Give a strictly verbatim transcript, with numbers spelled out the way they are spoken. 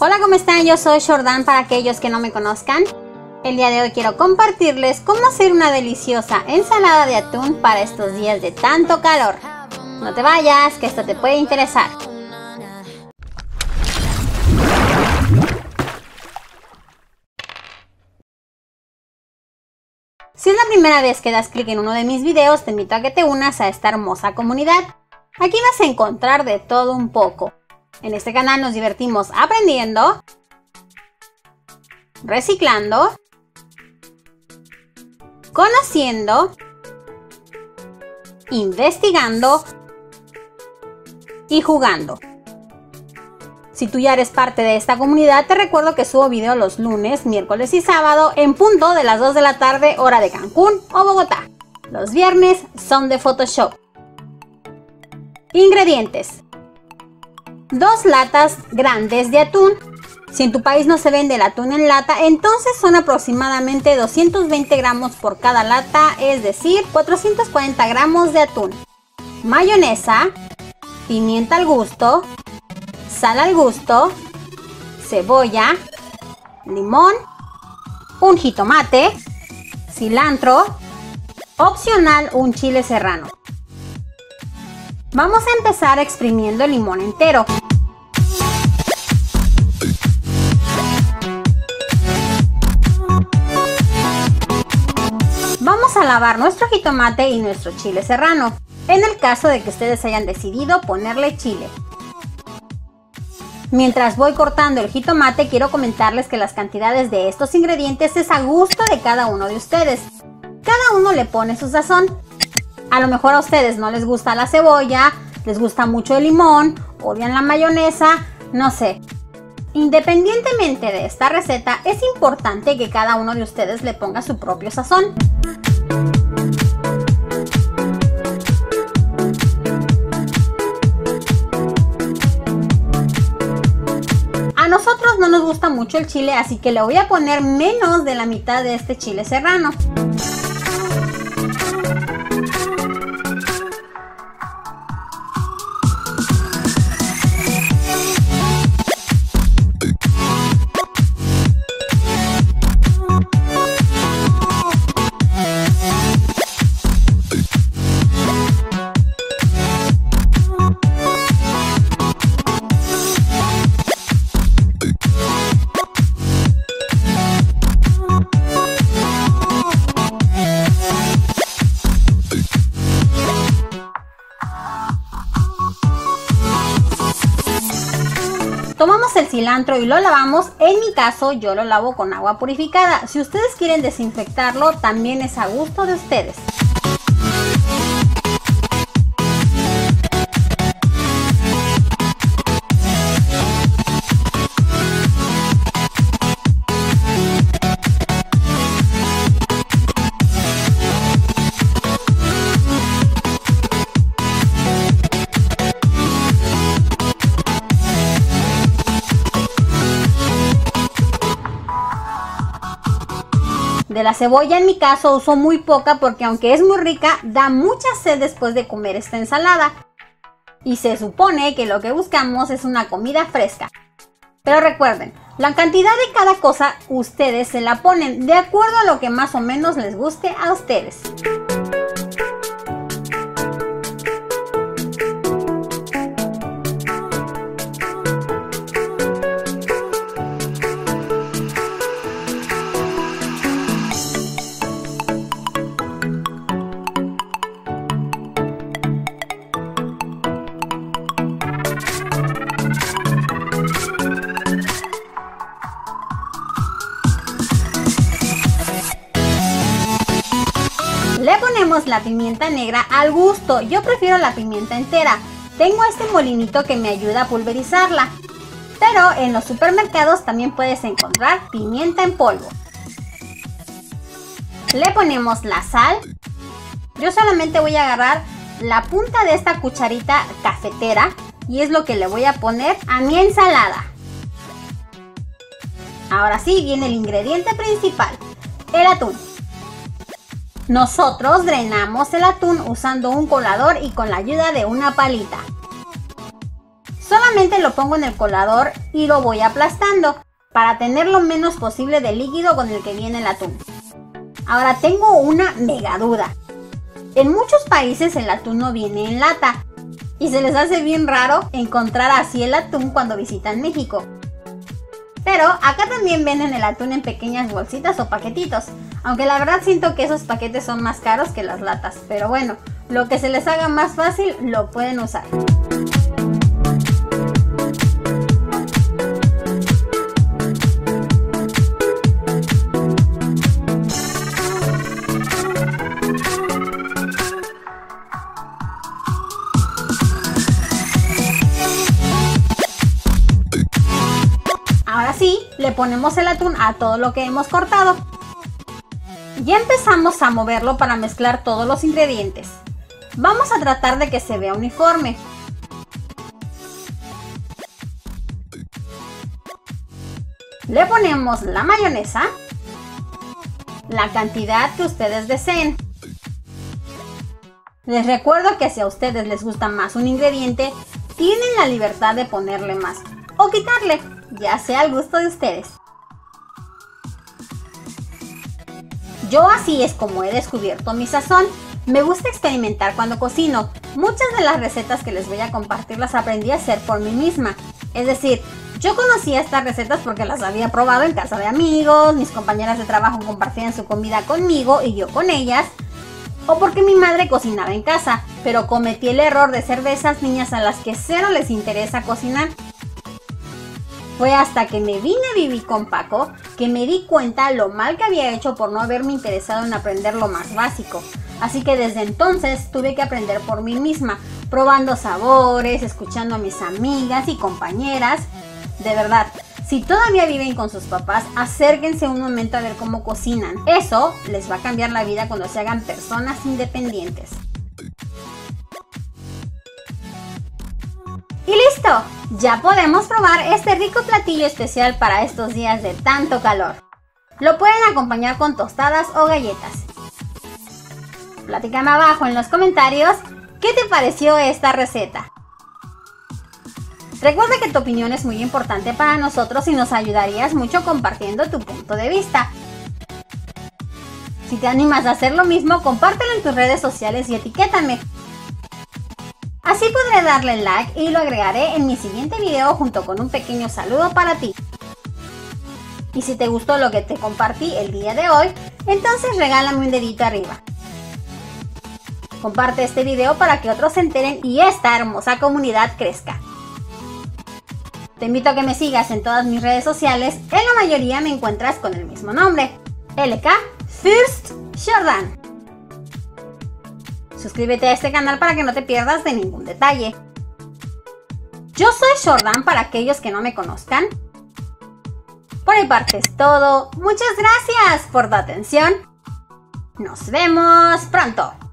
Hola, ¿cómo están? Yo soy Jordan para aquellos que no me conozcan. El día de hoy quiero compartirles cómo hacer una deliciosa ensalada de atún para estos días de tanto calor. No te vayas, que esto te puede interesar. Si es la primera vez que das clic en uno de mis videos, te invito a que te unas a esta hermosa comunidad. Aquí vas a encontrar de todo un poco. En este canal nos divertimos aprendiendo, reciclando, conociendo, investigando y jugando. Si tú ya eres parte de esta comunidad, te recuerdo que subo video los lunes, miércoles y sábado en punto de las dos de la tarde, hora de Cancún o Bogotá. Los viernes son de Photoshop. Ingredientes: dos latas grandes de atún. Si en tu país no se vende el atún en lata, entonces son aproximadamente doscientos veinte gramos por cada lata, es decir, cuatrocientos cuarenta gramos de atún. Mayonesa, pimienta al gusto, sal al gusto, cebolla, limón, un jitomate, cilantro, opcional un chile serrano. Vamos a empezar exprimiendo el limón entero. Vamos a lavar nuestro jitomate y nuestro chile serrano, en el caso de que ustedes hayan decidido ponerle chile. Mientras voy cortando el jitomate, quiero comentarles que las cantidades de estos ingredientes es a gusto de cada uno de ustedes. Cada uno le pone su sazón. A lo mejor a ustedes no les gusta la cebolla, les gusta mucho el limón, odian la mayonesa, no sé. Independientemente de esta receta, es importante que cada uno de ustedes le ponga su propio sazón. A nosotros no nos gusta mucho el chile, así que le voy a poner menos de la mitad de este chile serrano. Tomamos el cilantro y lo lavamos. En mi caso yo lo lavo con agua purificada. Si ustedes quieren desinfectarlo, también es a gusto de ustedes. De la cebolla en mi caso uso muy poca porque aunque es muy rica, da mucha sed después de comer esta ensalada. Y se supone que lo que buscamos es una comida fresca. Pero recuerden, la cantidad de cada cosa ustedes se la ponen de acuerdo a lo que más o menos les guste a ustedes. Le ponemos la pimienta negra al gusto. Yo prefiero la pimienta entera. Tengo este molinito que me ayuda a pulverizarla. Pero en los supermercados también puedes encontrar pimienta en polvo. Le ponemos la sal. Yo solamente voy a agarrar la punta de esta cucharita cafetera y es lo que le voy a poner a mi ensalada. Ahora sí viene el ingrediente principal, el atún. Nosotros drenamos el atún usando un colador y con la ayuda de una palita. Solo Solamente lo pongo en el colador y lo voy aplastando para tener lo menos posible de líquido con el que viene el atún. Ahora tengo una mega duda. En muchos países el atún no viene en lata y se les hace bien raro encontrar así el atún cuando visitan México. Pero acá también venden el atún en pequeñas bolsitas o paquetitos, aunque la verdad siento que esos paquetes son más caros que las latas, pero bueno, lo que se les haga más fácil lo pueden usar. Ahora sí, le ponemos el atún a todo lo que hemos cortado. Ya empezamos a moverlo para mezclar todos los ingredientes. Vamos a tratar de que se vea uniforme. Le ponemos la mayonesa, la cantidad que ustedes deseen. Les recuerdo que si a ustedes les gusta más un ingrediente, tienen la libertad de ponerle más o quitarle, ya sea al gusto de ustedes. Yo así es como he descubierto mi sazón. Me gusta experimentar cuando cocino. Muchas de las recetas que les voy a compartir las aprendí a hacer por mí misma. Es decir, yo conocía estas recetas porque las había probado en casa de amigos, mis compañeras de trabajo compartían su comida conmigo y yo con ellas, o porque mi madre cocinaba en casa, pero cometí el error de ser de esas niñas a las que cero les interesa cocinar. Fue hasta que me vine a vivir con Paco que me di cuenta lo mal que había hecho por no haberme interesado en aprender lo más básico. Así que desde entonces tuve que aprender por mí misma, probando sabores, escuchando a mis amigas y compañeras. De verdad, si todavía viven con sus papás, acérquense un momento a ver cómo cocinan. Eso les va a cambiar la vida cuando se hagan personas independientes. ¡Y listo! Ya podemos probar este rico platillo especial para estos días de tanto calor. Lo pueden acompañar con tostadas o galletas. Platícame abajo en los comentarios qué te pareció esta receta. Recuerda que tu opinión es muy importante para nosotros y nos ayudarías mucho compartiendo tu punto de vista. Si te animas a hacer lo mismo, compártelo en tus redes sociales y etiquétame. Así podré darle like y lo agregaré en mi siguiente video junto con un pequeño saludo para ti. Y si te gustó lo que te compartí el día de hoy, entonces regálame un dedito arriba. Comparte este video para que otros se enteren y esta hermosa comunidad crezca. Te invito a que me sigas en todas mis redes sociales, en la mayoría me encuentras con el mismo nombre, L K First Jordan. Suscríbete a este canal para que no te pierdas de ningún detalle. Yo soy Jordan para aquellos que no me conozcan. Por mi parte es todo. Muchas gracias por tu atención. Nos vemos pronto.